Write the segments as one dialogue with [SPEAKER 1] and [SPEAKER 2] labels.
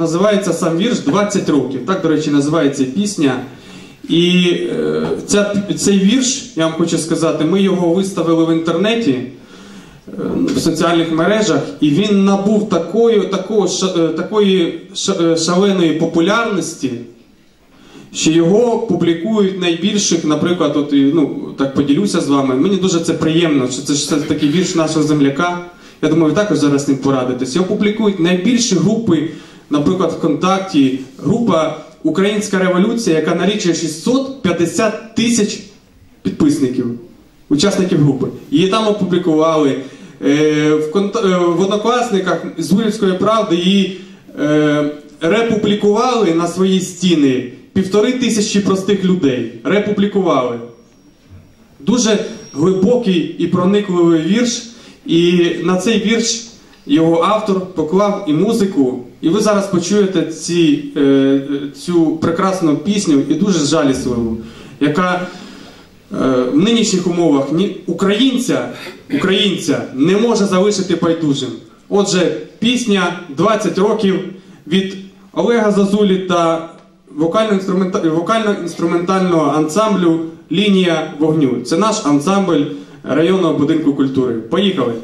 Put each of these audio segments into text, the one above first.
[SPEAKER 1] Називається сам вірш «20 років». Так, до речі, називається пісня. І цей вірш, я вам хочу сказати, ми його виставили в інтернеті, в соціальних мережах, і він набув такої шаленої популярності, що його публікують найбільших, наприклад, от, так поділюся з вами, мені дуже це приємно, що це ж такий вірш нашого земляка, я думаю, ви також зараз з ним порадитесь. Його публікують найбільші групи, наприклад, ВКонтакті, група «Українська революція», яка налічує 650 тисяч підписників, учасників групи. Її там опублікували. В Однокласниках з Гулівської правди її републікували на свої стіни 1500 простих людей. Републікували. Дуже глибокий і проникливий вірш. І на цей вірш його автор поклав і музику. І ви зараз почуєте цю прекрасну пісню і дуже жалісливу, яка в нинішніх умовах українця не може залишити байдужим. Отже, пісня «20 років» від Олега Зозулі та вокально-інструментального ансамблю «Лінія вогню». Це наш ансамбль районного будинку культури. Поїхали!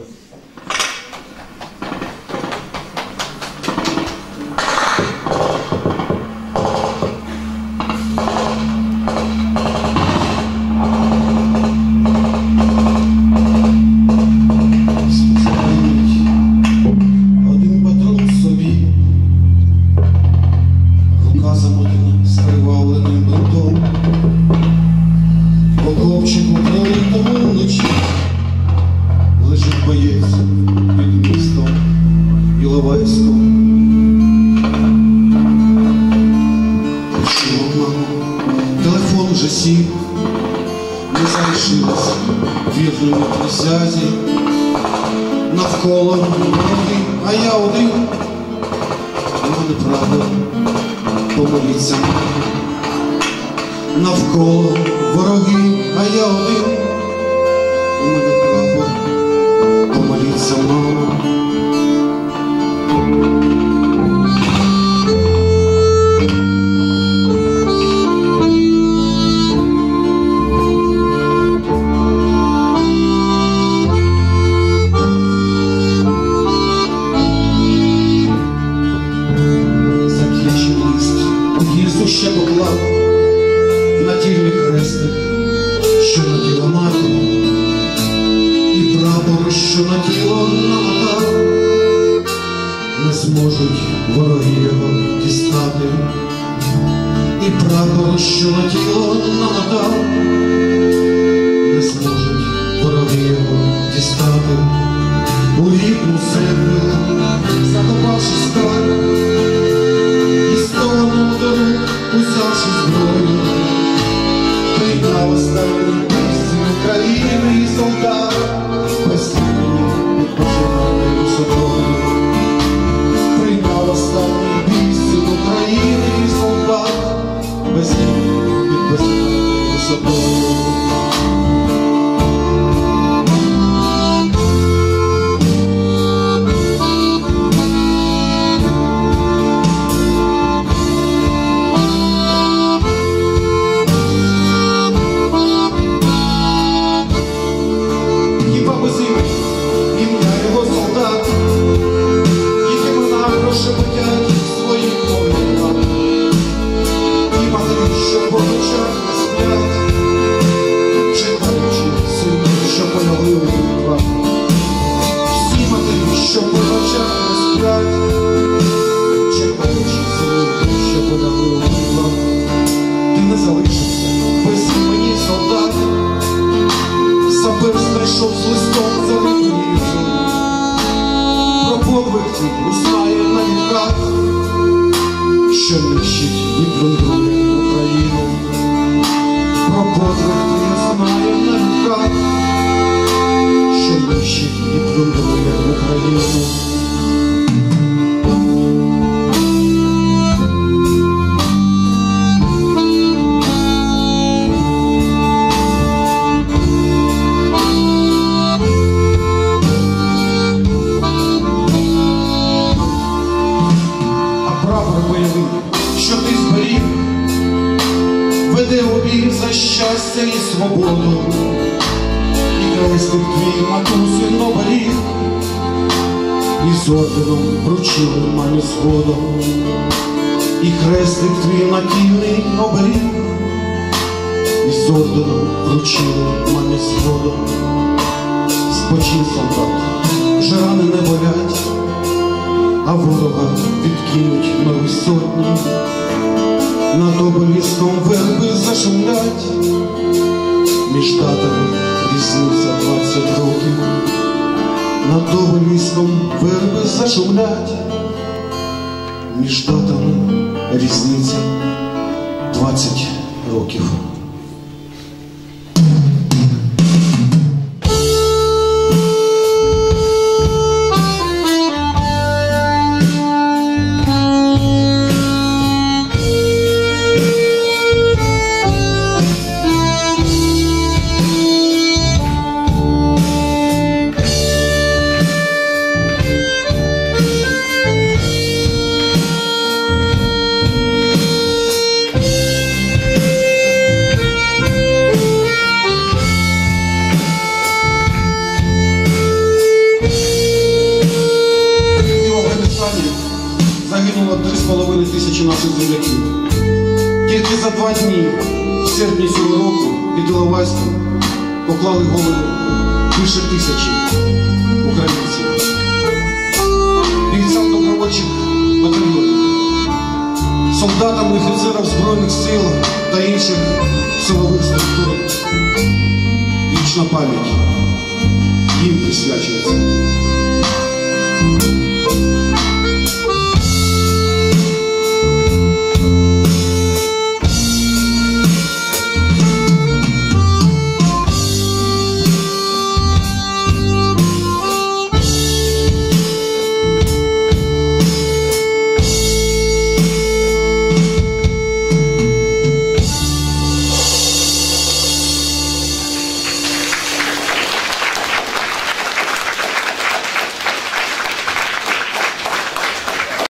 [SPEAKER 2] Телефон вже сів, не залишилось вірної присязі. Навколо вороги, а я один. У мене право помоліться. Навколо вороги, а я один. У мене право помоліться, мама. Ще поклав на тільний хрестик, що наділа мати, і прапор, що на тіло намотав, не зможуть вороги його дістати. І прапор, що на тіло намотав, не зможуть вороги його дістати. У рідну землю закопавши скарб, узявши зброю, прийняв останню пісню України і солдат, без імені відпочивати собою. Прийняв останню пісню України і солдат, без імені відпочивати собою. Узнає на віках, що нищить і плюндрує Україну. Про подвиг твій знає на віках, що нищить і плюндрує Україну. бойовий, що ти зберіг, веде у бій за щастя і свободу, і крестик твій матусин оберіг, і з орденом вручили мамі згодом, і хрестик твій накільний оберіг, і з орденом вручили мамі згодом. Спочинь, солдат, вже рани не болять, а ворога відкинуть нові сотні, над обеліском верби зашумлять, між датами різниця 20 років, над обеліском верби зашумлять, між датами різниця 20 років. Загинуло 3,5 тисячі наших земляків. Тільки за 2 дні, в серпні цього року, під Іловайськом поклали голови більше 1000 українців. Бійцям добровольчих батальйонів, солдатам і офіцерам Збройних сил та інших силових структур. Вічна пам'ять їм присвячується.